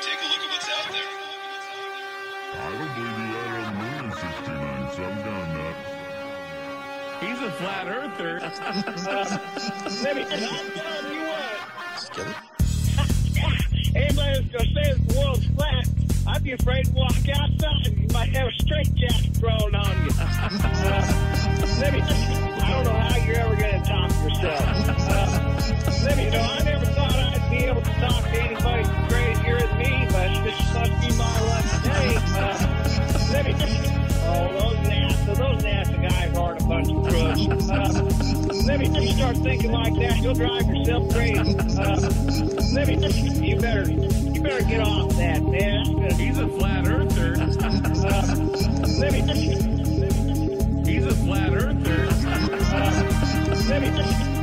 take a look at what's out there. I don't believe he landed on the moon in 69, so I'm down that. He's a flat earther. Let me tell you what. Just kidding. Anybody that's going to say the world's flat, I'd be afraid to walk outside. You might have a straitjacket thrown on you. I don't know how you're ever going to top yourself. I never thought I'd be able to talk to anybody crazier than me, but this must be my lucky day. Those NASA guys aren't a bunch of crooks. You start thinking like that, you'll drive yourself crazy. You better get off that, man. He's a flat earther. He's a flat earther.